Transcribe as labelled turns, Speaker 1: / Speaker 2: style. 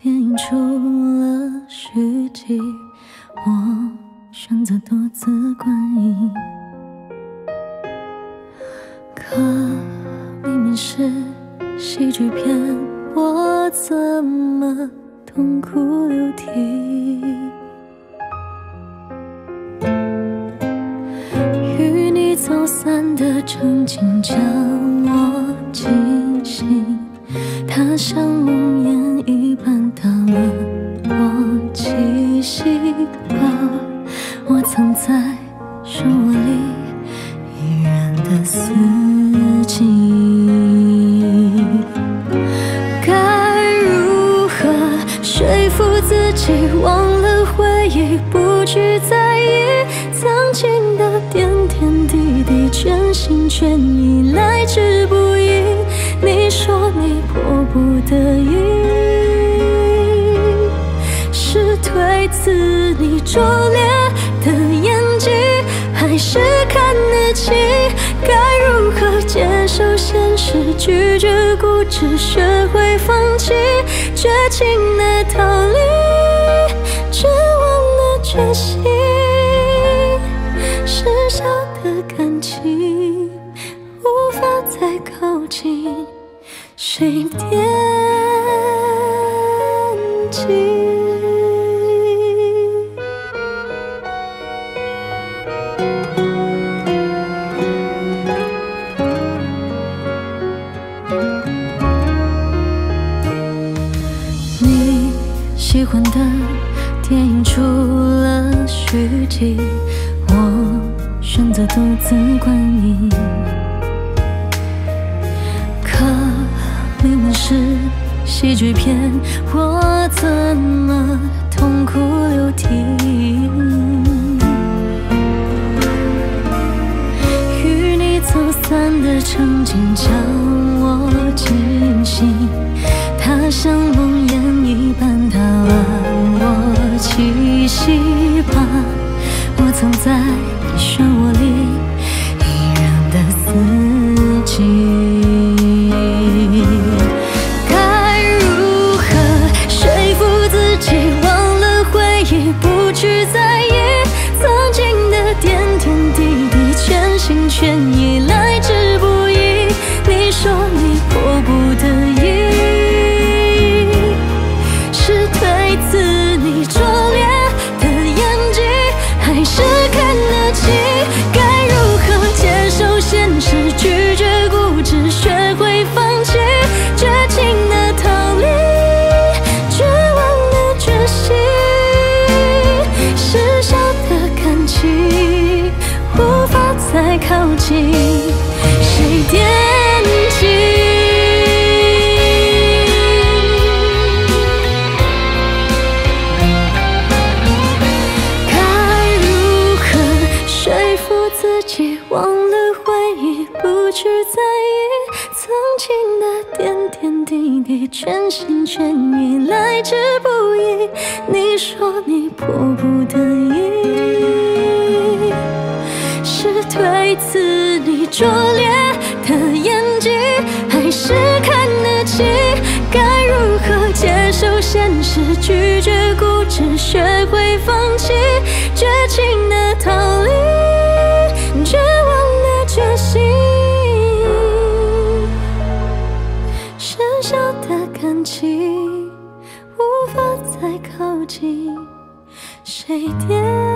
Speaker 1: 电影出了续集，我选择独自观影。可明明是喜剧片，我怎么痛哭流涕？与你走散的场景将我惊醒，它像梦魇一般打乱我气息，把我藏在漩涡里依然的死寂。该如何说服自己忘了回忆，不去在意曾经的点点滴滴，全心全意来之不易。你说你迫不得已，是推辞你拙劣的演技，还是看得起？该如何接受现实，拒绝固执，学会放弃，绝情的逃离，绝望的决心，失效的感情无法再靠近，谁惦记？你喜欢的电影出了续集，我选择独自观影。可明明是喜剧片，我怎么痛哭流涕？与你走散的场景将我惊醒，它像梦魇一般打乱我气息，把我藏在漩涡里依然的死寂。该如何说服自己忘了回忆，不去在意曾经的点点滴滴，全心全意来之不易。你说你迫不得已，是推辞你拙劣的演技，还是看得起？该如何接受现实，拒绝固执，学会放弃，绝情的逃离，绝望的决心，失效的感情无法再靠近，谁惦记？自己忘了回忆，不去在意曾经的点点滴滴，全心全意来之不易。你说你迫不得已，是推辞你拙劣的演技，还是看得起？该如何接受现实，拒绝固执，学会放弃，绝情的逃离，绝望的决心，失效的感情无法再靠近，谁惦